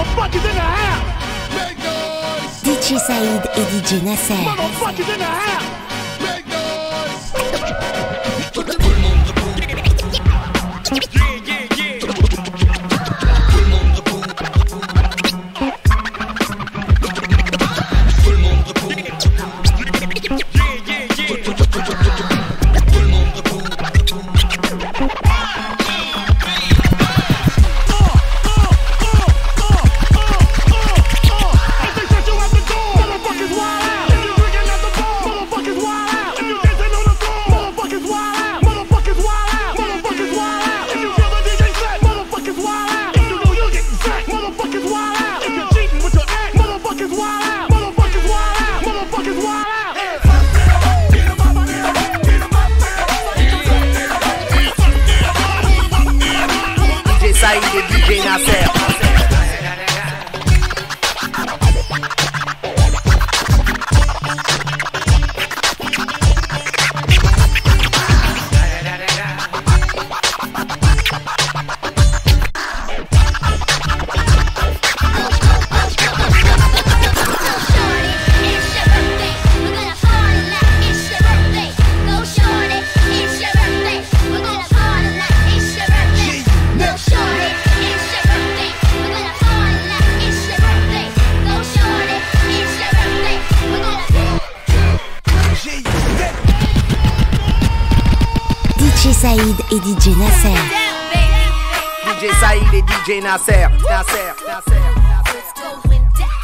Motherfuckers in the house. Make noise. DJ Saïd et DJ Nass-R. Motherfuckers in the house. Make noise. Tout le monde debout. Yeah, yeah, yeah. Tout le monde debout. Tout le monde debout. Yeah, yeah, yeah. Tout le monde debout. Saïd et DJ Nass-R. DJ Saïd et DJ Nass-R. DJ Saïd et DJ Nass-R. Nass-R. It's going down.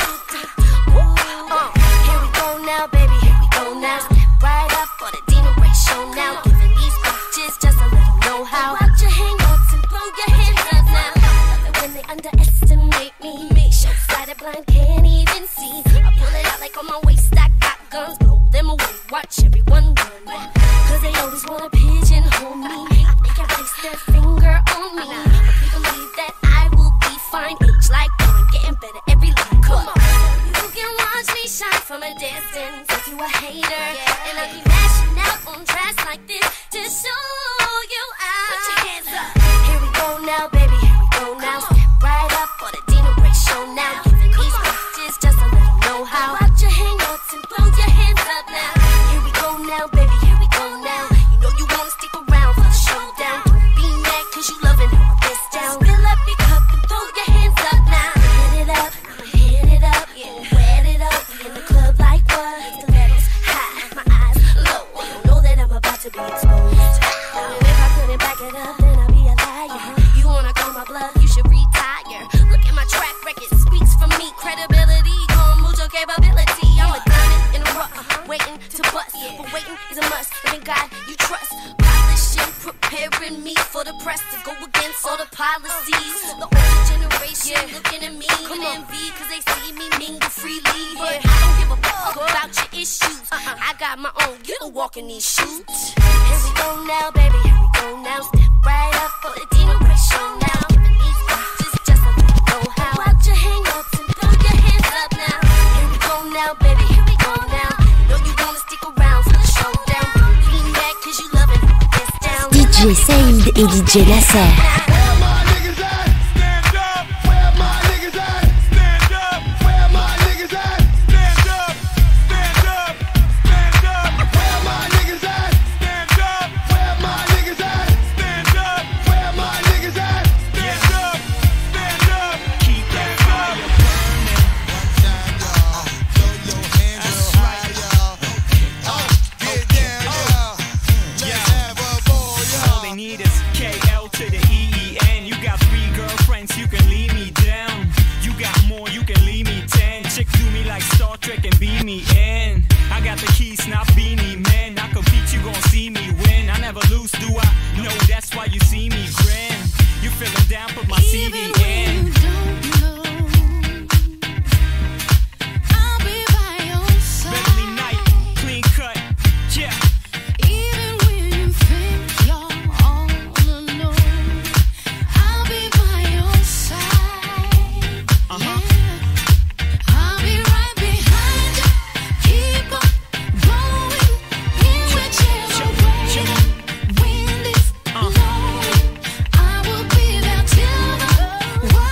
Here we go now, baby. Here we go now. Step right up for the Dina Ray show now. Giving these bitches just a little know-how. Watch your hang-ups and throw your hands up now. Love it when they underestimate me. Short-sighted, blind, can't even see. I pull it out like on my waist. I got guns, blow them away. Watch everyone run. Cause they always wanna pigeonhole me. They can place their finger on me. But we believe that I will be fine. Age like wine, getting better every line. Come on. You can watch me shine from a distance if you a hater. And I'll be mashing out on tracks like this to show you out. Put your hands up. Here we go now, baby. Here we go now. Step right up for the Dina Ray show now. Giving these bitches just a little know-how. Watch your hang-ups and throw your hands up now. Here we go now, baby. Here we go now. You know you wanna stick around for the showdown. Don't be mad cause you loving how I piss down. Fill up your cup and throw your hands up now. Hit it up, hit it up, yeah. Wet it up, we in the club like what? Stilettos high, my eyes low. You know that I'm about to be exposed. If I couldn't back it up, then I'd be a liar. You wanna call my bluff, you should retire. Look at my track record, speaks for me. Credibility, con mucho capability. I'm a diamond in the rough, waiting to bust. But waiting is a must, and in God you trust. Polishing, preparing me for the press to go against all the policies. The older generation looking at me with envy, cause they see me mingle freely. But I don't give a fuck about your issues. I got my own, you don't walk in these shoes. Here we go now, baby, here we go now. Step right up for the Dina Ray show now. Giving these bitches just a little know-how. Watch your hang-ups and throw your hands up now. Here we go now, baby, here we go now. You know you wanna stick around for the showdown. Don't be mad cause you loving how I piss down. DJ Saïd et DJ Nass-R. Where my niggas at? Stand up. Where my niggas at? Stand up. Where my niggas at? Stand up. Stand up. Stand up. Where my niggas at? Stand up. Where my niggas at? Stand up. Where my niggas at? Stand up. Stand up. Keep that fire burning. Throw your hands up high, y'all. Get down, y'all. Let's have a ball, y'all. All they need is KL to the EEN. You got 3 girlfriends, you can leave me down. You got more, you can leave me 10. Chick do me like Star Trek and beam me in. I got the keys, not beanie man. I compete, you gon' see me win. I never lose, do I? No, that's why you see me grin. You feeling down, put my CD in. Beverly Knight, clean cut, yeah. Wind is blowing, I will be there till the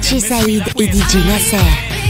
DJ Saïd et DJ Nass-R.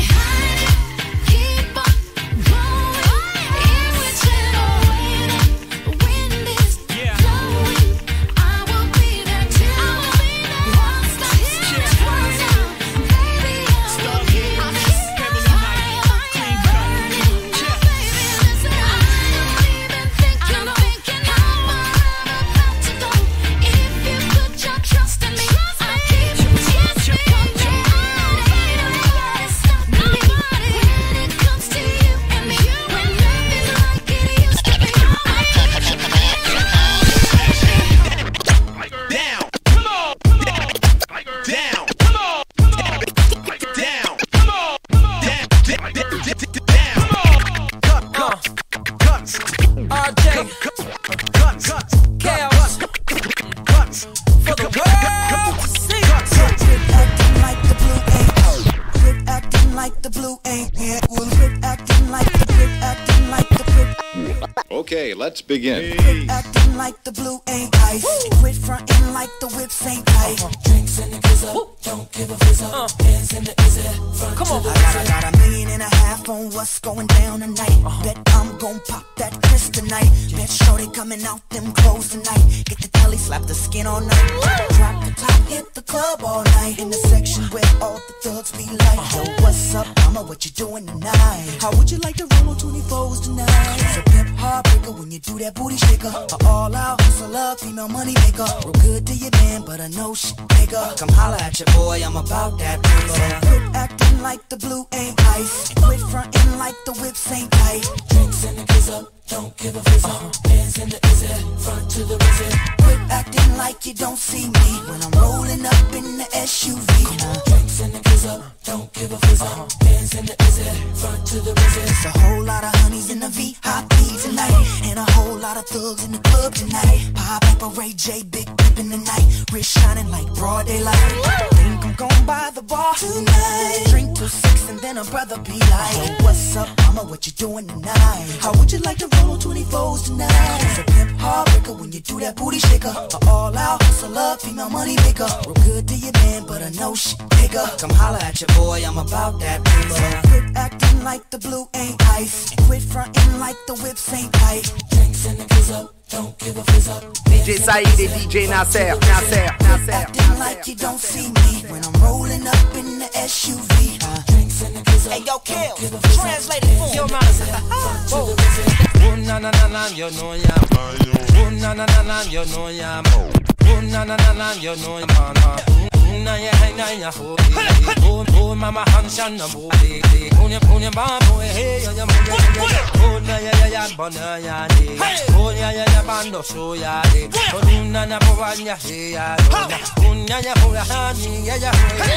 Okay, let's begin. Quit acting like the blue ain't ice. Quit fronting like the whips ain't tight. Drinks in the gizzle, don't give a fizz up. Hands in the izzy, front to the I got $1.5 million on what's going down tonight. Bet I'm gon' pop that Chris tonight. Bet shorty coming out them clothes tonight. Get the telly, slap the skin all night. Drop the top, hit the club all night. In the section where all the thugs be like, yo, what's up, mama, what you doing tonight? How would you like to roll on 24s tonight? It's a pimp heartbreaker when you do that booty shaker. All out hustler, female money maker. Real good to your man, but I know shit bigger. Come holla at your boy, I'm about that paper. Quit acting like the blue ain't ice. Quit fronting like the whips ain't tight. Drinks in the gizzle, don't give a fizz up. Hands in the izzy, front to the rizzy. Quit acting like you don't see me when I'm rolling up in the SUV. Drinks in the gizzle, don't give a fizz up. Hands in the izzy, front to the rizzy. It's a whole lot of honeys in the VIP tonight, and a whole lot of thugs in the club tonight. Pop up a Ray J, big dip in the night, wrist shining like broad daylight. Think I'm gon' buy the bar tonight. Drink till 6 and then a brother be like, yo, what's up, mama, what you doing tonight? How would you like to roll on 24s tonight? It's a pimp heartbreaker when you do that booty shaker. All out hustler, female money maker. Real good to your man, but I know shit bigger. Come holla at your boy, I'm about that paper. Quit acting like the blue ain't ice. Quit fronting like the whips ain't tight. Drinks in the gizzle, don't give a fizz up. DJ Saïd et DJ Nass-R. Acting like you don't see me when I'm rolling up in the SUV. Drinks in the gizzle. Hey yo, Kill, translate it for me. Yo, man. Oh na na na na, you know ya. Oh na na na na, you know ya. Oh na na na na, you know ya. Na ya na ya ho. Oh mama hanshan na bo. Punya bambo hey ya mo. Oh na ya bona ya ni. Oh ya bando so ya ni. Oh na na bo ya hey ya. Punya ya ho ya ni ya.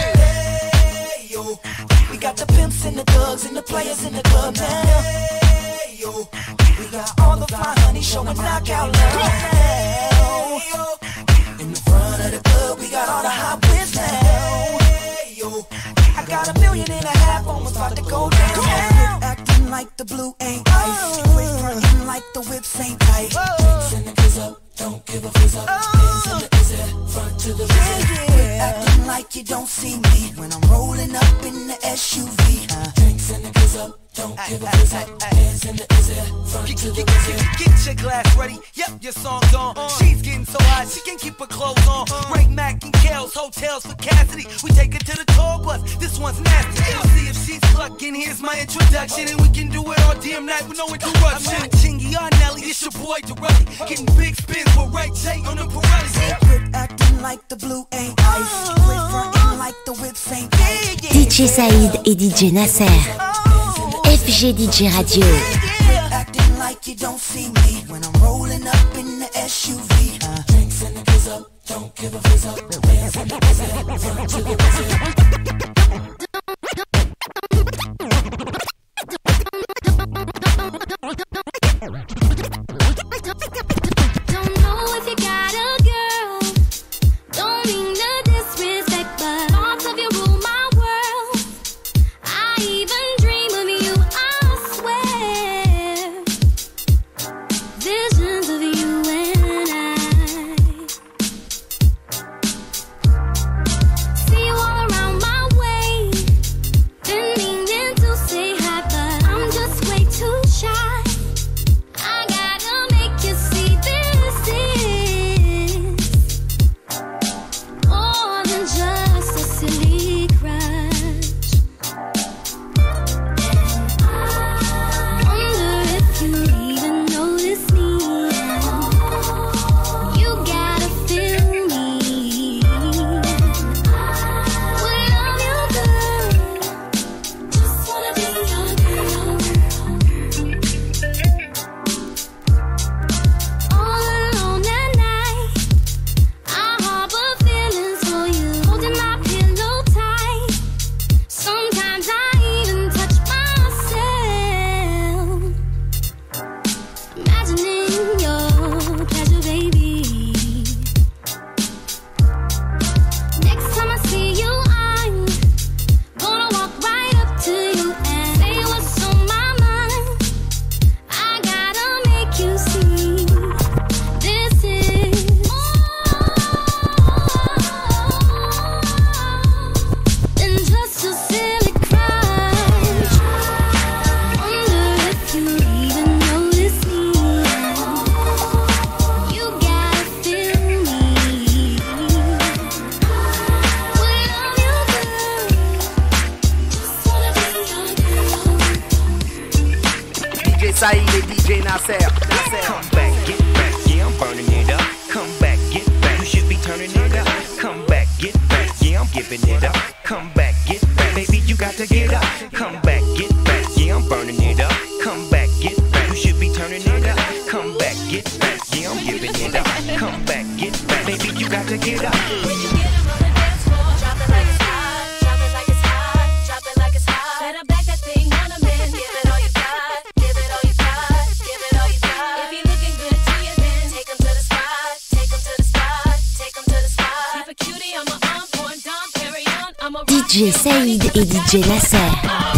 Hey yo, we got the pimps and the thugs and the players in the club now. Hey yo, we got all the fly honey showing knockout love now. In the front of the club, we got all the hot whips now. Hey yo, I got $1.5 million on what's about to go down. Quit acting like the blue ain't ice. Quit fronting like the whips ain't tight. Send the kids up, don't give a fizz up. Hands in the izzy, front to the rizzy. Quit acting like you don't see me when I'm rolling up in the SUV. Drinks in the kids up. Don't give a fizz up, hands in the izzy, front to the rizzy. Get your glass ready, yep, your song's on. She's getting so hot, she can keep her clothes on. Ray Mac and Kels, hotels for Cassidy. We take her to the tour bus, this one's nasty. We'll see if she's clucking, here's my introduction. And we can do it all damn night with no interruption. I'm not Chingy or Nelly, it's your boy Durelli. Getting big spins with Ray J on the Pirelli. Quit acting like the blue ain't ice. Quit fronting like the whips ain't tight. DJ Saïd et DJ Nass-R. FG DJ Radio. Quit acting like you don't see me when I'm rolling up in the SUV. Drinks in the gizzle, don't give a fizz up. Hands in the izzy, front to the rizzy. Don't know if you got a girl. Don't mean no disrespect, but thoughts of you rule my world. I even dream of you, I swear. Visions of you and I. See you giving it up. Come back, get back, baby, you got to get up. Come back, get back, yeah, I'm burning it up. Come back, get back, you should be turning it up. Come back, get back, yeah, I'm giving it up. Come back, get back, baby, you got to get up. When you get up on the dance floor, drop it like it's hot, drop it like it's hot, drop it like it's hot. Better back that thing on a man, give it all you got, give it all you got, give it all you got. If he looking good to you, then take him to the spot, take him to the spot, take him to the spot. Keep a cutie on my arm, born Dom, carry on, I'm a DJ Saïd et DJ Nass-R.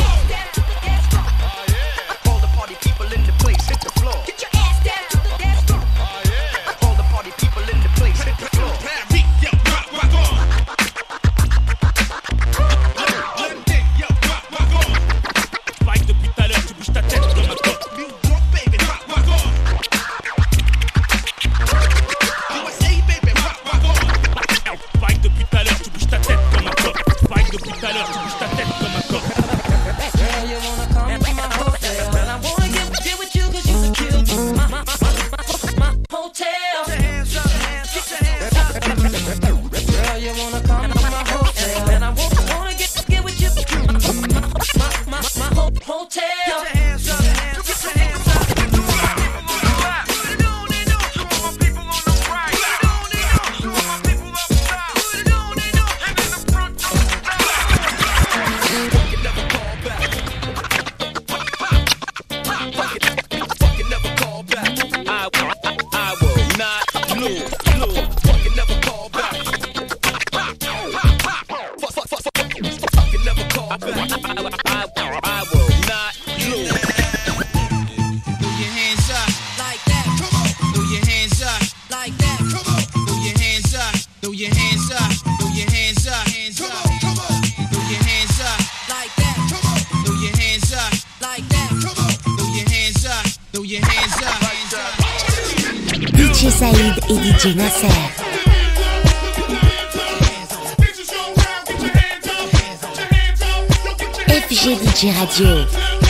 DJ Saïd et DJ Nass-R. FG Radio.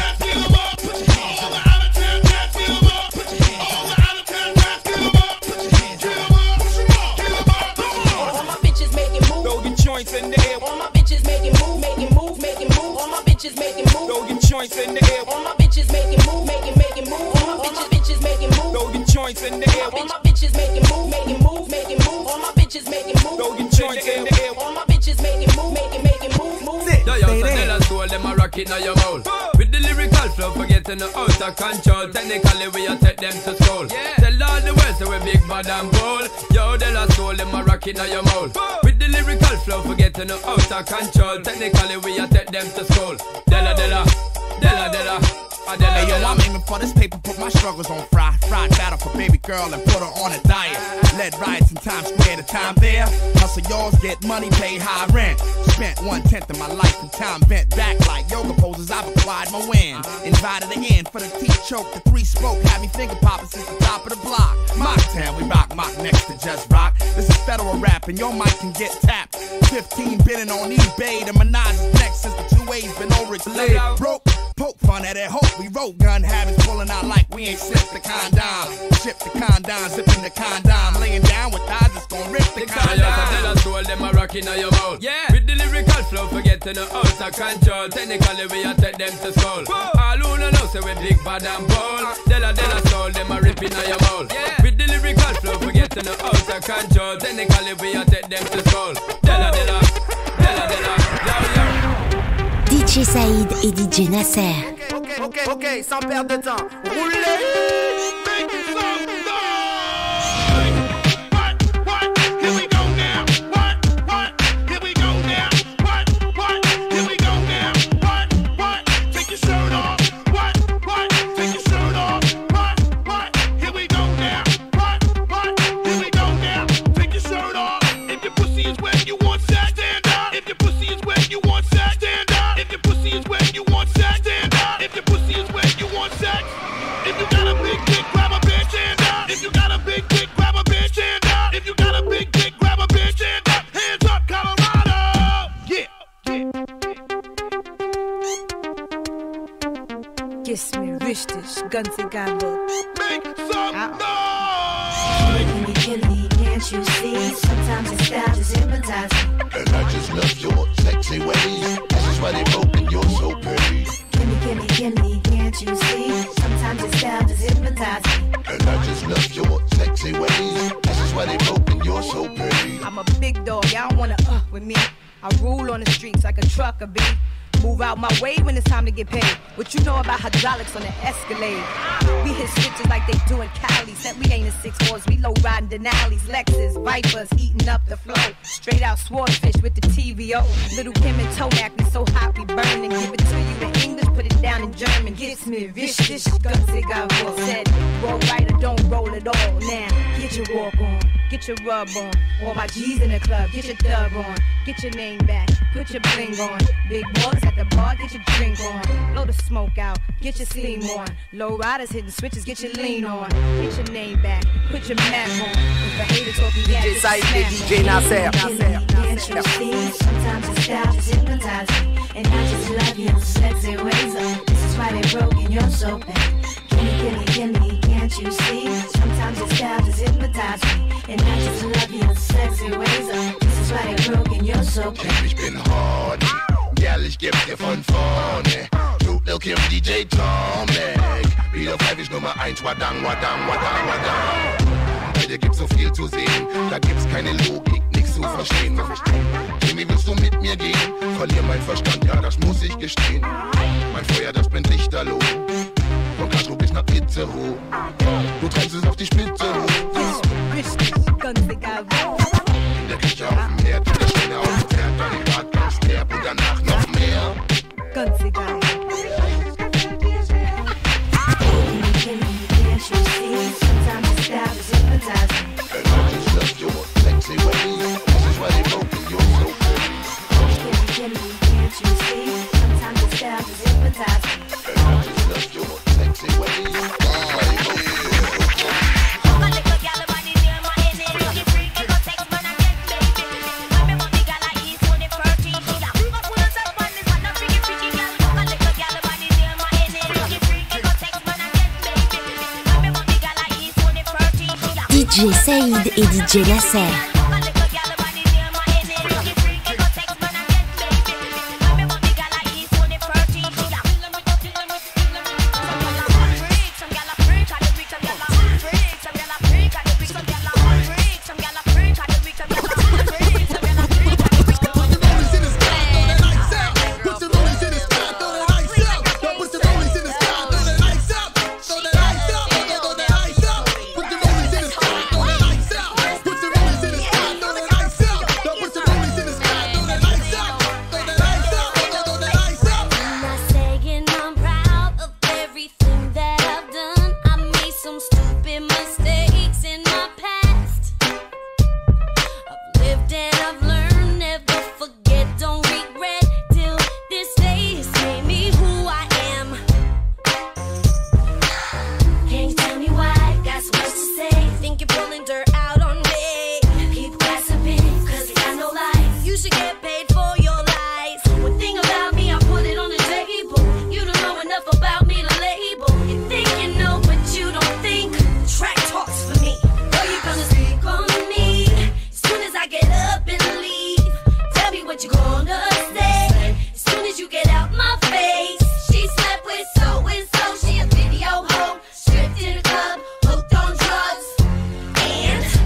Now your mouth. With the lyrical flow, forgetting the out of control. Technically, we a take them to school. Tell all the world, so we big bad and bold. Yo, they lost soul, them a rock in your mouth. With the lyrical flow, forgetting the out of control. Technically, we a take them to school. Della, della, della, della. Hey yo, I'm aiming for this paper, put my struggles on fry. Fried battle for baby girl and put her on a diet. Led riots in Times Square, the time there. Hustle yours, get money, pay high rent. Spent 1/10 of my life in time, bent back like yoga poses, I've acquired my win. Invited again for the teeth choke, the 3-spoke, had me finger popping since the top of the block. Mocktown, we rock next to just rock. This is federal rap and your mic can get tapped. 15 bidding on eBay, the Menage is next since the 2A's been overlaid. Broke, poke fun at that hope. We roll gun habits pulling out like we ain't slipped the condom. Ship the condom, zipping the condom. Laying down with eyes, it's gon' rip the condom. Soul, them a rock in your mouth. With the lyrical flow, forgetting the out of control. Technically, we a take them to school. All who know say we big bad and bold. Della soul, them a rip in your mouth. With the lyrical flow, forgetting the out of control. Technically, we a take them to school. Della, yo, yo. DJ Saïd et DJ Nass-R. Ok, sans perdre de temps. Roulez! Kiss me richtig, ganz egal wo. Make some noise! When you kill me, can't you see? Sometimes Sometimes your style just hypnotizes me. And I just love your sexy ways. This is why they broke and you're so pretty. Gimme, can't you see? Sometimes your style just hypnotizes me. And I just love your sexy ways. This is why they broke and you're so pretty. I'm a big dog, y'all don't wanna with me. I rule on the streets like a trucker bee. Move out my way when it's time to get paid. What you know about hydraulics on the Escalade? We hit switches like they do in Cali. Said we ain't in 6-4s, we low riding Denali's, Lexus, Vipers, eating up the flow. Straight out swordfish with the TVO. Little Kim and Tomac, we so hot we burn and give it to you in English, put it down in German. Gets me richtig, gunsig I said, roll right or don't roll at all. Now, get your walk on, get your rub on. All my G's in the club, get your dub on. Get your name back, put your bling on. Big boys at the bar, get your drink on. Blow the smoke out, get your steam on. Low riders hitting switches, get your lean on. Get your name back, put your map on. If a hater talking gas, DJ Said et DJ Nass-R. Can't you see? Sometimes your style just hypnotizes me. And I just love your sexy ways. This is why they broke and you're so bad. Gimme, can't you see? Sometimes your style just hypnotizes me. And I just love your sexy ways. This is why they broke and you're so bad. Ich bin horny, girl, ich geb dir von vorne. Snoop, Lil Kim, DJ Tomek. Wieder pfeif Nummer 1, wadang, wadang, wadang, wadang. Bei dir gibt's so viel zu sehen, da gibt's keine Logik, nix zu verstehen. Jimmy, willst du mit mir gehen? Verlier mein Verstand, ja, das muss ich gestehen. Mein Feuer, das brennt lichterloh. Von Castro bis nach Itzehoe. Du treibst es auf die Spitze hoch. In der Küche auf dem Herd, in der Stelle auf dem Pferd, dann im Bad ganz derb und danach noch mehr. Ganz egal. Can't you see? Sometimes your style just hypnotizes me. And I just love your sexy ways. This is why they broke and you're so pretty. Gimme, can't you see? Sometimes your style just hypnotizes me. And I just love your sexy ways. This is why they broke and you're so pretty. DJ Said et DJ Nass-R. Hooked on drugs and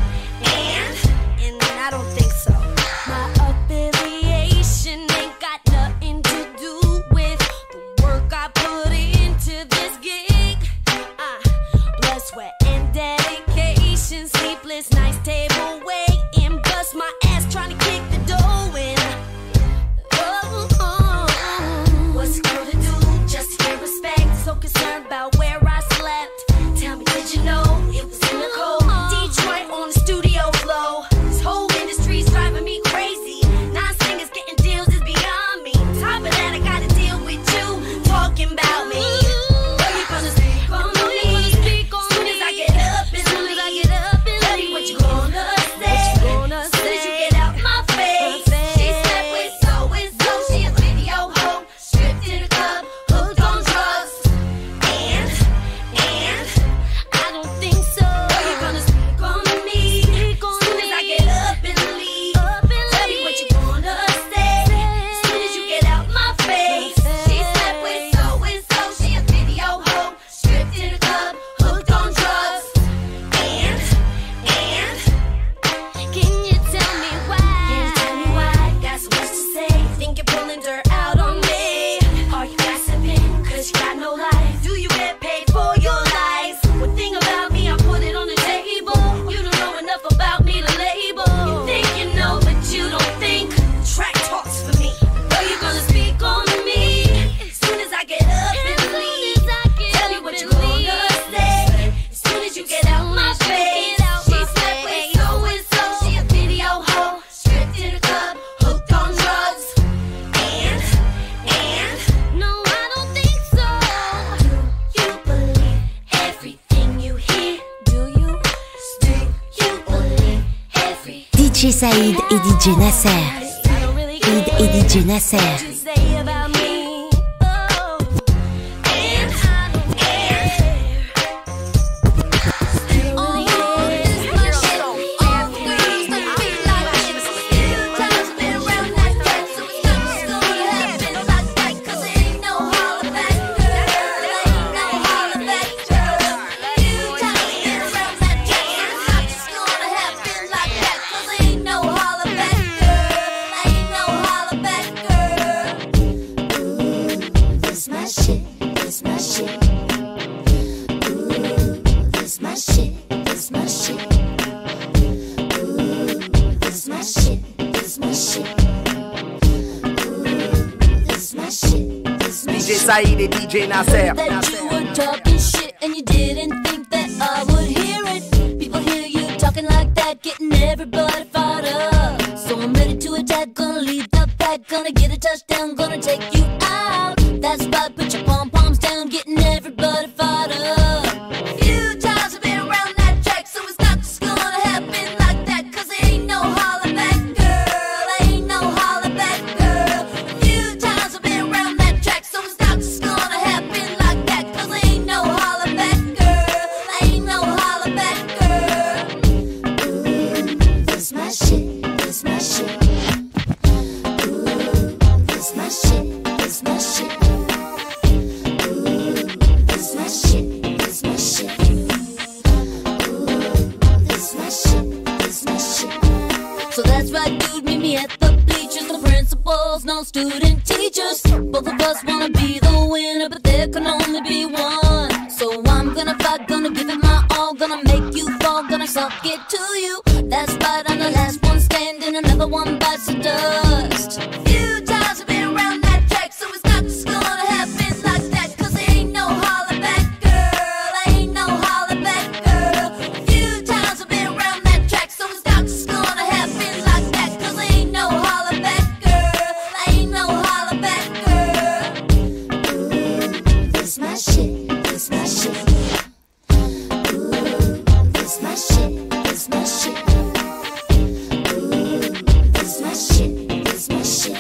DJ Saïd et DJ Nass-R. Saïd et DJ Nass-R. DJ Saïd et DJ Nass-R. That you were talking shit and you didn't think that I would hear it. People hear you talking like that, getting everybody fired up. So I'm ready to attack, gonna lead the pack, gonna get a touchdown, gonna take you out. That's right, put your pom-poms down, getting everybody fired up. Few times I've been around that track, so it's not just gonna happen like that, cause it ain't no holler back, girl, ain't no holler back, girl. Few times I've been around that track, so it's not just gonna happen like that, cause it ain't no holler back, girl, ain't no holler back, girl. This my shit, this my shit. This my shit, this my shit. This my shit, this my shit. This my shit, this my shit. So that's right, dude, meet me at the bleachers. No principals, no student teachers. Both of us wanna be the winner, but there can only be one. So I'm gonna fight, gonna give it my all, gonna make you fall, gonna suck it to you. That's right, I'm the last one standing, another one bites the dust. Few times I've been around that track, so it's not just gonna happen like that, cause it ain't no holler back, girl, ain't no holler back, girl. Few times I've been around that track, so it's not just gonna happen like that, cause it ain't no holler back, girl, ain't no holler back, girl. This my shit, this my shit. This my shit, this my shit. This my shit, this my shit.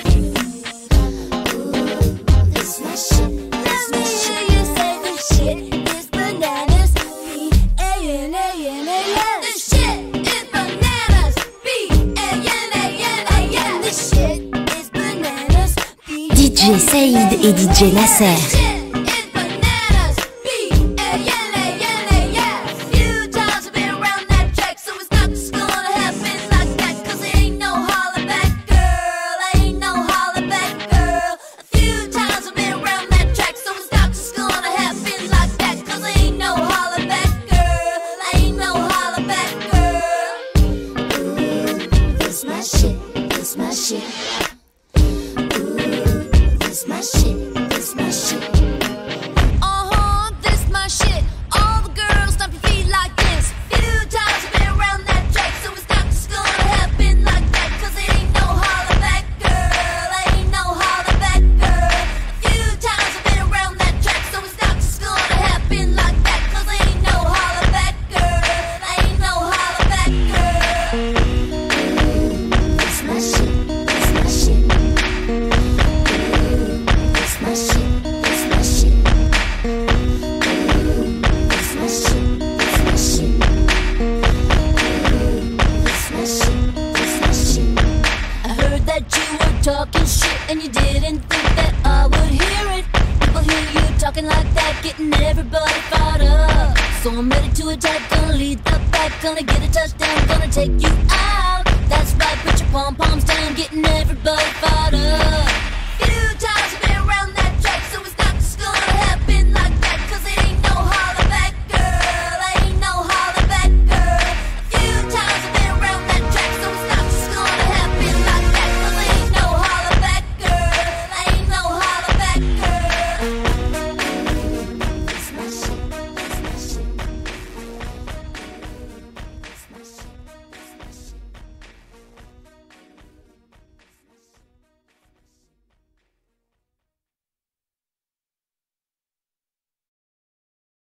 This my shit. Let me hear you say this shit is bananas. B-A-N-A-N-A-N. This shit is bananas. B-A-N-A-N-A-N. This shit is bananas. DJ Saïd et DJ Nass-R. Talking shit and you didn't think that I would hear it. People hear you talking like that, getting everybody fired up. So I'm ready to attack, gonna lead the pack, gonna get a touchdown, gonna take you out. That's right, put your pom-poms down, getting everybody fired up.